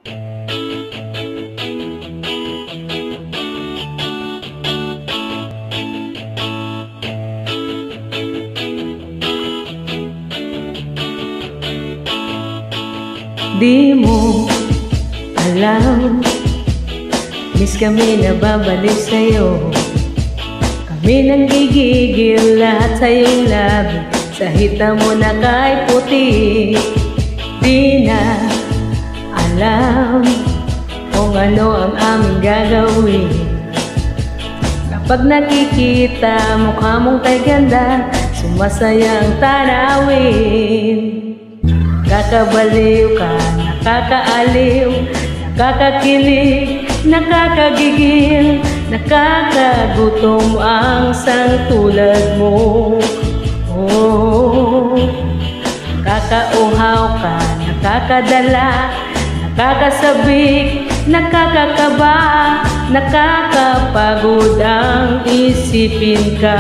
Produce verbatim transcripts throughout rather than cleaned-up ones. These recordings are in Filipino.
Di mo alam, miss kami na babalik sa'yo. Kami nang gigigil lahat sa iyong labi, sa hita mo na kahit puti. Di na alam kung ano ang aming gagawin. Kapag nakikita mukha mong tay ganda, sumasaya ang tanawin. Kakabaliw ka, nakakaaliw, nakakakilig, nakakagigil, nakakagutom ang sang tulad mo. Oh, kakauhaw ka, nakakadala, nakakasabik, nakakakaba, nakakapagod ang isipin ka.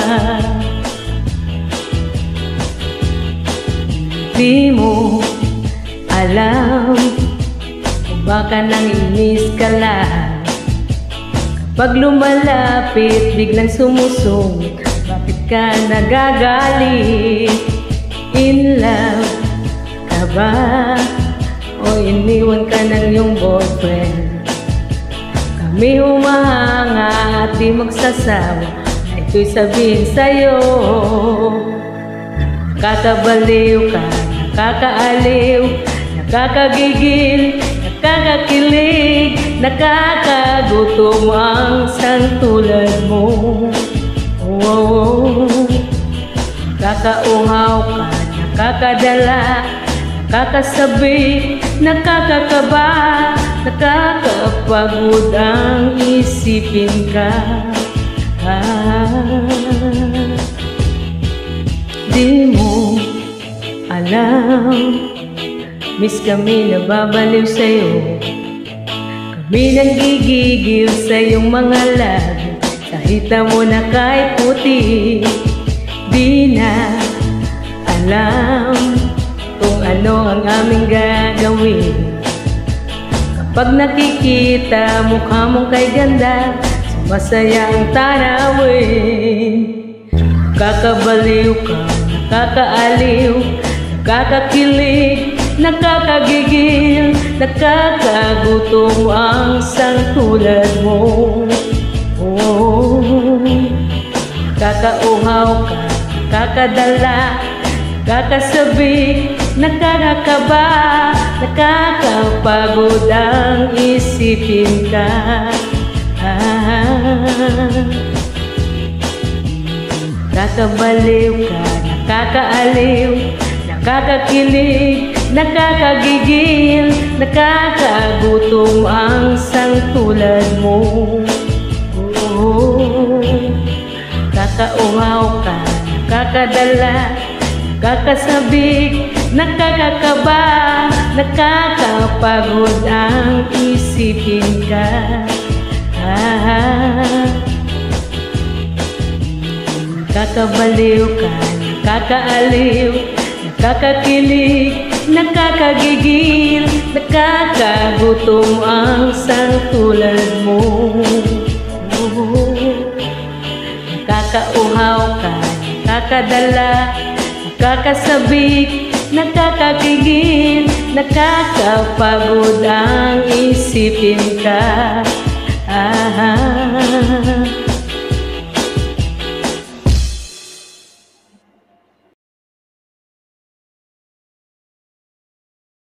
Di mo alam kung baka nang inis ka lang. Kapag lumalapit, biglang sumusungit, bakit ka nagagalit? In love ka ba? O iniwan ka ng iyong boyfriend? Kami humahanga at di magsasawa na ito'y sabihin sa'yo. Nakakabaliw ka, nakakaaliw, nakakagigil, nakakakilig, nakakagutom ang sang tulad mo. Oh, nakakauhaw ka, nakakadala, nakakasabik, nakakakaba, nakakapagod ang isipin ka. Ah, di mo alam, miss kami na babaliw sa'yo. Kami nang gigigil sa iyong mga labi, sa hita mo na kahit puti. Di na alam kung ano ang aming gagawin. Kapag nakikita mukha mong kay ganda, sumasaya ang tanawin. Kakabaliw ka, nakakaaliw, nakakakilig, nakakagigil, nakakagutom ang sang tulad mo. Oh, kakauhaw ka, nakakadala, nakakasabik, nakakakaba, nakakapagod ang isipin ka. Ah, kakabaliw ka, nakakaaliw, nakakakilig, nakakagigil, nakakagutom ang sang tulad mo. Oh, kakauhaw ka, nakakadala, nakakasabik, nakakakaba, nakakapagod ang isipin ka. Ah, kakabaliw ka, nakakaaliw, nakakakilig, nakakagigil, nakakagutom ang sang tulad mo. Oh, nakakauhaw ka, nakakadala, nakakasabik, nakakagigil, nakakapagod ang isipin ka. Ah,